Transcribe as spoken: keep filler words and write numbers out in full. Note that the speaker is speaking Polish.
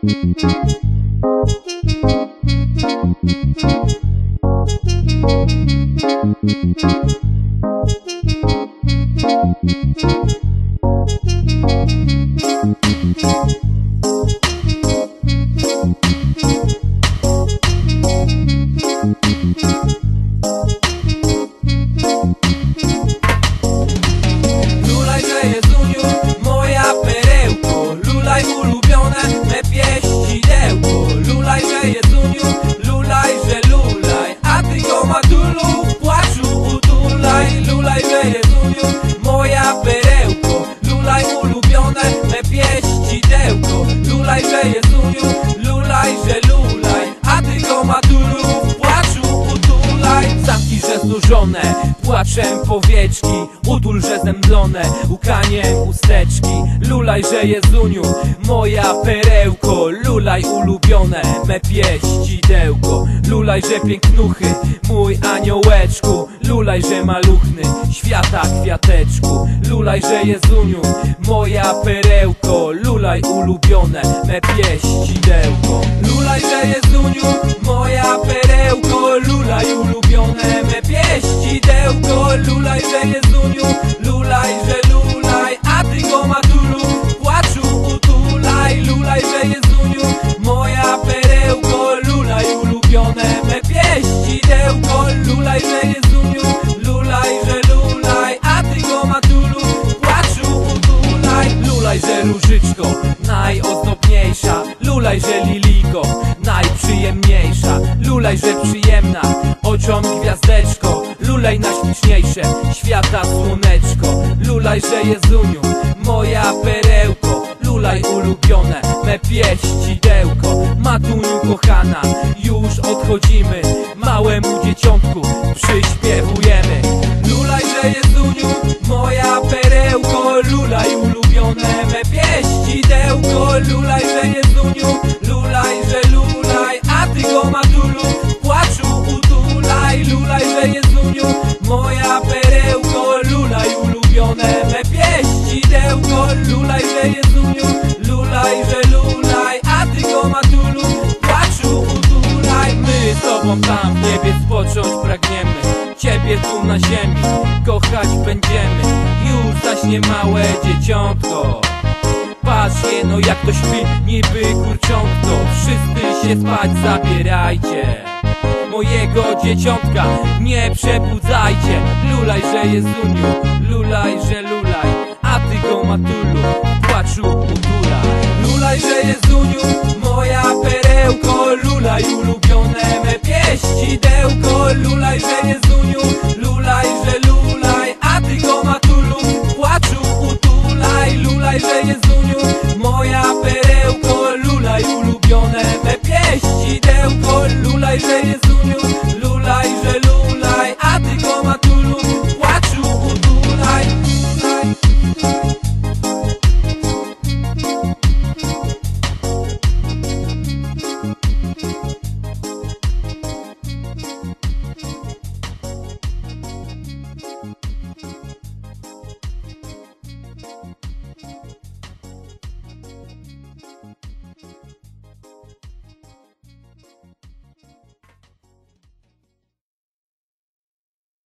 Lulaj, że Jezuniu, moja perełko, lulaj ulubione me pieścidełko. Lulaj, że Jezuniu, lulaj, że lulaj, a ty go matulu w płaczu utulaj. Lulaj, że Jezuniu, moja perełko, lulaj ulubione me pieścidełko. Lulaj, że Jezuniu, lulaj, że lulaj, a ty go matulu w płaczu utulaj. Zamki, że znużone płaczem powieczki, utul, że zemdlone łkaniem usteczki. Lulaj, że Jezuniu, moja perełko, lulaj ulubione me pieścidełko. Lulaj, że pięknuchy, mój aniołeczku, lulaj, że maluchny świata kwiateczku. Lulaj, że Jezuniu, moja perełko, lulaj ulubione me pieścidełko. Lulaj, że Jezuniu, moja perełko, lulaj ulubione me pieścidełko. Lulaj, że Jezuniu, lulaj, że lulaj, a ty go matulu w płaczu utulaj. Lulaj, że Jezuniu, moja perełko, lulaj ulubione me pieścidełko. Lulaj, że Jezuniu, lulaj, że lulaj, a ty go matulu w płaczu utulaj. Lulaj, że różyczko najozdobniejsza, lulaj, że liliko najprzyjemniejsza. Lulaj, że przyjemna oczom gwiazdeczko, lulaj najśliczniejsze świata słoneczko. Lulaj, że Jezuniu, moja perełko, lulaj ulubione me pieścidełko. Matuniu kochana, już odchodzimy, małemu dzieciątku przyśpiewujemy. Lulaj, że Jezuniu, moja perełko, lulaj ulubione me pieścidełko. Lulaj, że Jezuniu, lulaj, że lulaj, a ty go matulu w płaczu utulaj. Lulaj, że Jezuniu, moja perełko, lulaj ulubione me pieścidełko. Lulaj, że Jezuniu, lulaj, że lulaj, a ty go matulu w płaczu utulaj. My z tobą tam w niebie spocząć pragniemy, ciebie tu na ziemi kochać będziemy. Już zaśnie małe dzieciątko, patrz no jak to śpi niby kurczątko. Wszyscy się spać zabierajcie, mojego dzieciątka nie przebudzajcie. Lulaj, że Jezuniu, lulaj, że lulaj, a ty go matulu w płaczu utulaj. Lulaj, że Jezuniu, moja perełko, lulaj ulubione me pieścidełko. Lulaj,